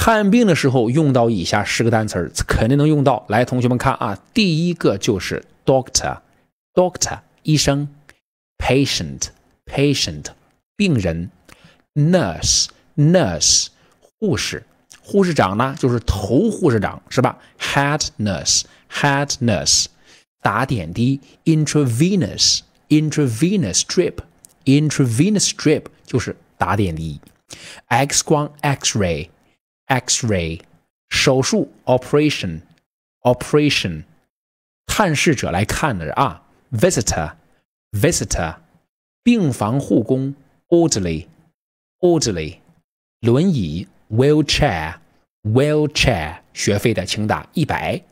看病的时候用到以下10个单词，肯定能用到。来，同学们看啊，第一个就是 doctor， 医生 ，patient， 病人 ，nurse， 护士长呢就是头护士长是吧 ？head nurse， 打点滴 intravenous drip 就是打点滴 ，X 光 X-ray， 手术 operation， 探视者来看的啊 visitor， 病房护工 orderly， 轮椅 wheelchair， 学费的请打100。